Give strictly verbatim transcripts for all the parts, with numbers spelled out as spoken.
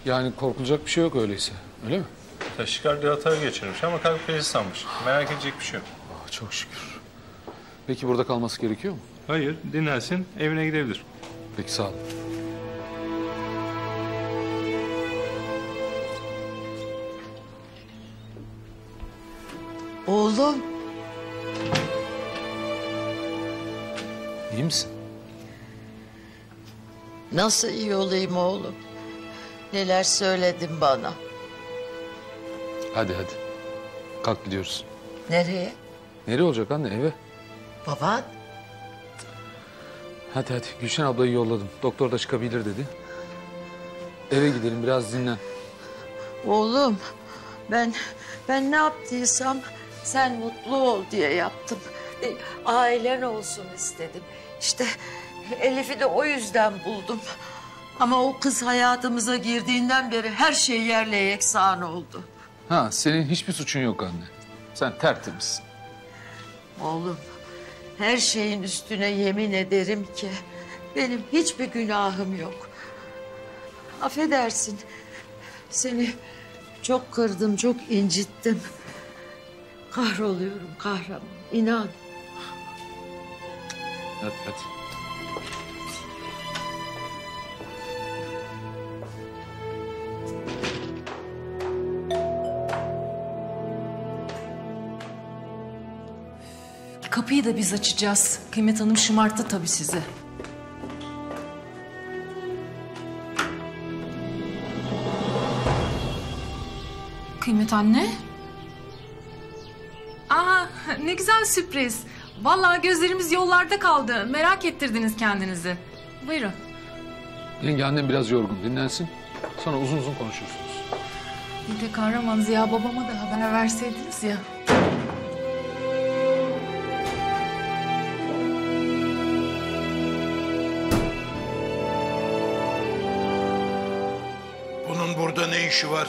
Yani korkulacak bir şey yok öyleyse, öyle mi? Taşikardi hata geçirmiş ama kalp krizi sanmış. Merak edecek bir şey yok. Oh, çok şükür. Peki burada kalması gerekiyor mu? Hayır, dinlensin, evine gidebilir. Peki, sağ olun. Oğlum. İyi misin? Nasıl iyi olayım oğlum? Neler söyledin bana? Hadi hadi. Kalk gidiyoruz. Nereye? Nereye olacak anne? Eve. Baban? Hadi hadi. Gülşen ablayı yolladım. Doktor da çıkabilir dedi. Eve gidelim, biraz dinlen. Oğlum, ben ben ne yaptıysam sen mutlu ol diye yaptım. E, ailen olsun istedim. İşte Elif'i de o yüzden buldum. Ama o kız hayatımıza girdiğinden beri her şey yerle yeksan oldu. Ha, senin hiçbir suçun yok anne. Sen tertemizsin. Oğlum, her şeyin üstüne yemin ederim ki benim hiçbir günahım yok. Affedersin, seni çok kırdım, çok incittim. Kahroluyorum kahraman, inan. Hadi hadi. Kapıyı da biz açacağız. Kıymet Hanım şımarttı tabii sizi. Kıymet anne. Aa, ne güzel sürpriz. Vallahi gözlerimiz yollarda kaldı. Merak ettirdiniz kendinizi. Buyurun. Yenge, annem biraz yorgun, dinlensin. Sonra uzun uzun konuşursunuz. Bir de kahraman Ziya babama da haber verseydiniz ya. Bunun burada ne işi var?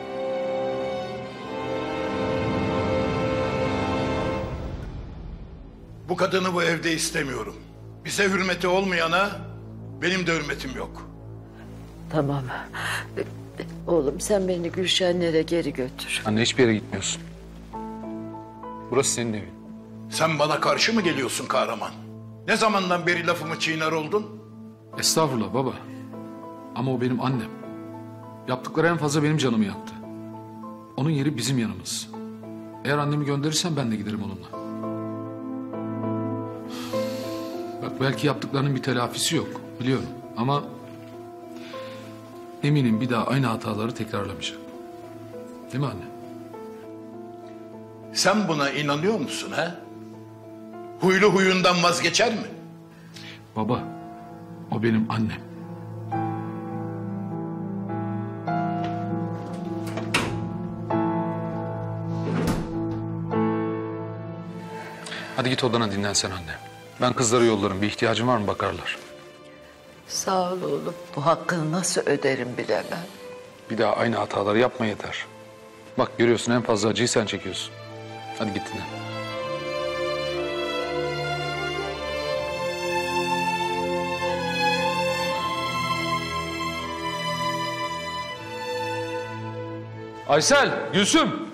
Bu kadını bu evde istemiyorum. Bize hürmeti olmayana benim de hürmetim yok. Tamam. Oğlum sen beni Gülşenlere geri götür. Anne, hiçbir yere gitmiyorsun. Burası senin evin. Sen bana karşı mı geliyorsun kahraman? Ne zamandan beri lafımı çiğner oldun? Estağfurullah baba. Ama o benim annem. Yaptıkları en fazla benim canımı yaktı. Onun yeri bizim yanımız. Eğer annemi gönderirsen ben de giderim onunla. Bak, belki yaptıklarının bir telafisi yok, biliyorum. Ama eminim bir daha aynı hataları tekrarlamayacak. Değil mi anne? Sen buna inanıyor musun ha? Huylu huyundan vazgeçer mi? Baba, o benim annem. Hadi git odana dinlen sen anne. Ben kızları yollarım. Bir ihtiyacın var mı bakarlar. Sağ ol oğlum. Bu hakkını nasıl öderim bilemem. Bir daha aynı hataları yapma yeter. Bak, görüyorsun, en fazla acıyı sen çekiyorsun. Hadi git dinlen. Aysel, Gülsüm.